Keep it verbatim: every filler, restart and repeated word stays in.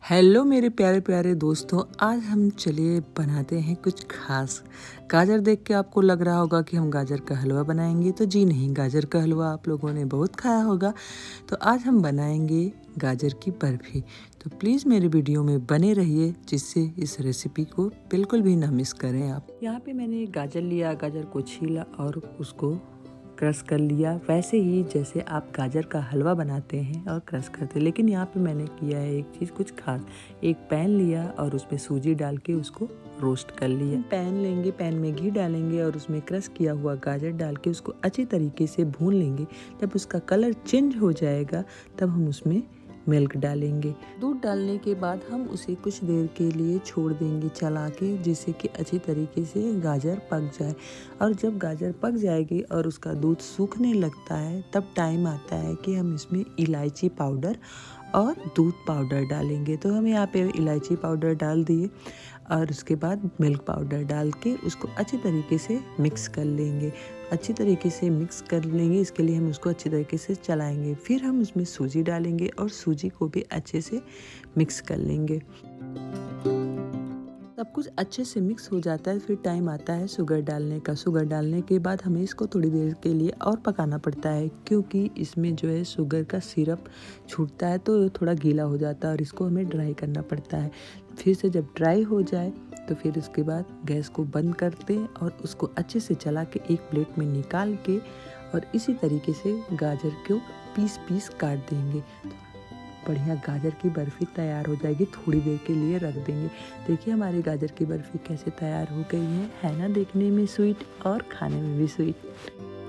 Hello मेरे प्यारे प्यारे दोस्तों, आज हम चलिए बनाते हैं कुछ खास। गाजर देख के आपको लग रहा होगा कि हम गाजर का हलवा बनाएंगे, तो जी नहीं, गाजर का हलवा आप लोगों ने बहुत खाया होगा। तो आज हम बनाएंगे गाजर की बर्फ़ी। तो प्लीज़ मेरे वीडियो में बने रहिए, जिससे इस रेसिपी को बिल्कुल भी ना मिस करें आप। यहाँ पे मैंने गाजर लिया, गाजर को छीला और उसको क्रश कर लिया, वैसे ही जैसे आप गाजर का हलवा बनाते हैं और क्रश करते हैं। लेकिन यहाँ पे मैंने किया है एक चीज़ कुछ खास। एक पैन लिया और उसमें सूजी डाल के उसको रोस्ट कर लिया। पैन लेंगे, पैन में घी डालेंगे और उसमें क्रश किया हुआ गाजर डाल के उसको अच्छी तरीके से भून लेंगे। जब उसका कलर चेंज हो जाएगा तब हम उसमें मिल्क डालेंगे। दूध डालने के बाद हम उसे कुछ देर के लिए छोड़ देंगे चला के, जिससे कि अच्छी तरीके से गाजर पक जाए। और जब गाजर पक जाएगी और उसका दूध सूखने लगता है, तब टाइम आता है कि हम इसमें इलायची पाउडर और दूध पाउडर डालेंगे। तो हम यहाँ पे इलायची पाउडर डाल दिए और उसके बाद मिल्क पाउडर डाल के उसको अच्छी तरीके से मिक्स कर लेंगे। अच्छी तरीके से मिक्स कर लेंगे, इसके लिए हम उसको अच्छी तरीके से चलाएंगे। फिर हम उसमें सूजी डालेंगे और सूजी को भी अच्छे से मिक्स कर लेंगे। सब कुछ अच्छे से मिक्स हो जाता है, फिर टाइम आता है शुगर डालने का। शुगर डालने के बाद हमें इसको थोड़ी देर के लिए और पकाना पड़ता है, क्योंकि इसमें जो है शुगर का सिरप छूटता है तो थोड़ा गीला हो जाता है और इसको हमें ड्राई करना पड़ता है। फिर से जब ड्राई हो जाए तो फिर उसके बाद गैस को बंद करते हैं और उसको अच्छे से चला के एक प्लेट में निकाल के और इसी तरीके से गाजर को पीस पीस काट देंगे। बढ़िया गाजर की बर्फ़ी तैयार हो जाएगी। थोड़ी देर के लिए रख देंगे। देखिए हमारी गाजर की बर्फ़ी कैसे तैयार हो गई है है ना, देखने में स्वीट और खाने में भी स्वीट।